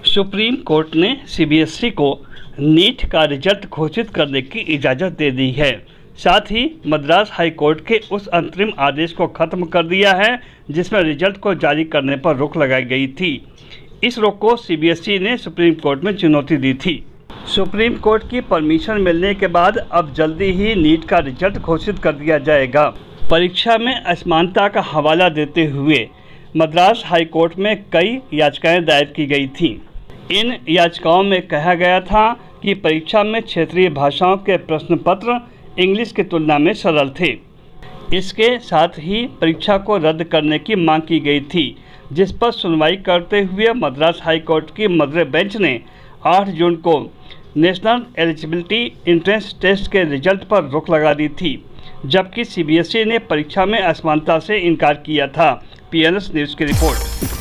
Supreme Court ने CBSE को NEET का रिजल्ट घोषित करने की इजाज़त दे दी है। साथ ही मद्रास हाई कोर्ट के उस अंतरिम आदेश को खत्म कर दिया है जिसमें रिजल्ट को जारी करने पर रोक लगाई गई थी। इस रोक को सीबीएसई ने सुप्रीम कोर्ट में चुनौती दी थी। सुप्रीम कोर्ट की परमिशन मिलने के बाद अब जल्दी ही नीट का रिजल्ट घोषित कर दिया जाएगा। परीक्षा में असमानता का हवाला देते हुए मद्रास हाई कोर्ट में कई याचिकाएं दायर की गई थीं। इन याचिकाओं में कहा गया था कि परीक्षा में क्षेत्रीय भाषाओं के प्रश्न पत्र इंग्लिश की तुलना में सरल थे। इसके साथ ही परीक्षा को रद्द करने की मांग की गई थी, जिस पर सुनवाई करते हुए मद्रास हाई कोर्ट की मद्रे बेंच ने 8 जून को नेशनल एलिजिबिलिटी एंट्रेंस टेस्ट के रिजल्ट पर रोक लगा दी थी, जबकि सीबीएसई ने परीक्षा में असमानता से इनकार किया था। पीएनएस न्यूज़ की रिपोर्ट।